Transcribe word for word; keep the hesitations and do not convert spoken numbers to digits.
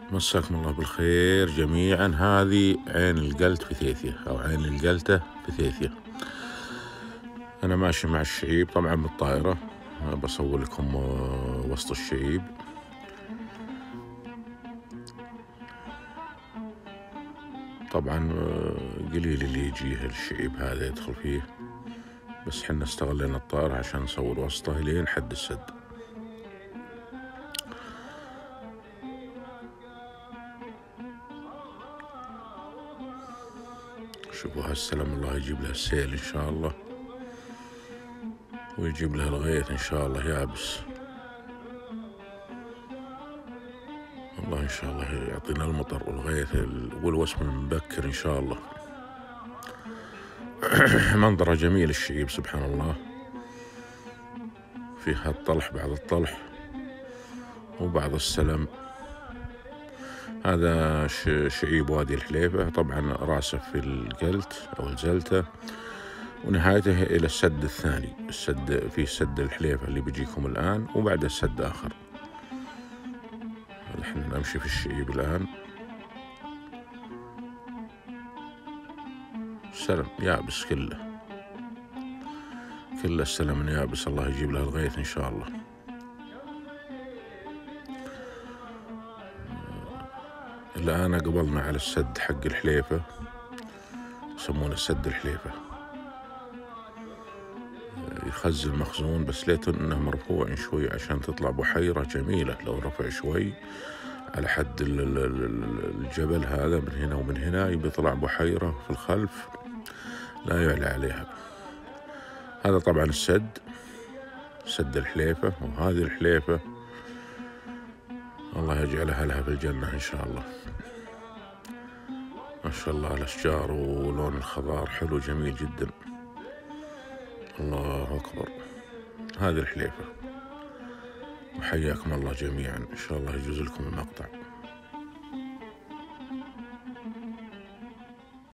مساكم الله بالخير جميعا. هذه عين القلت في ثيثية أو عين القلتة في ثيثية. أنا ماشي مع الشعيب طبعا بالطائرة، بصور لكم وسط الشعيب. طبعا قليل اللي يجيه الشعيب هذا يدخل فيه، بس حنا استغلينا الطائرة عشان نصور وسطه لين حد السد. شوفوا هالسلام، الله يجيب لها السيل إن شاء الله، ويجيب لها الغيث إن شاء الله يابس. الله إن شاء الله يعطينا المطر والغيث والوسم المبكر إن شاء الله. منظره جميل الشعيب سبحان الله، فيها الطلح بعد الطلح وبعض السلم. هذا شعيب وادي الحليفة، طبعا راسه في القلت أو الزلتة ونهايته إلى السد الثاني. السد في سد الحليفة اللي بيجيكم الآن، وبعد السد آخر. نحن نمشي في الشعيب الآن. سلم يابس كله كله السلم يابس، الله يجيب له الغيث إن شاء الله. الآن قبلنا على السد حق الحليفة، يسمونه سد الحليفة، يخزن مخزون، بس ليته انه مرفوع شوي عشان تطلع بحيرة جميلة. لو رفع شوي على حد الجبل هذا من هنا ومن هنا بيطلع بحيرة في الخلف لا يعلى عليها. هذا طبعا السد، سد الحليفة. وهذه الحليفة الله يجعلها لها في الجنة إن شاء الله. ما شاء الله الأشجار ولون الخضار حلو جميل جدا. الله أكبر. هذه الحليفة، وحياكم الله جميعا. إن شاء الله يجوز لكم المقطع.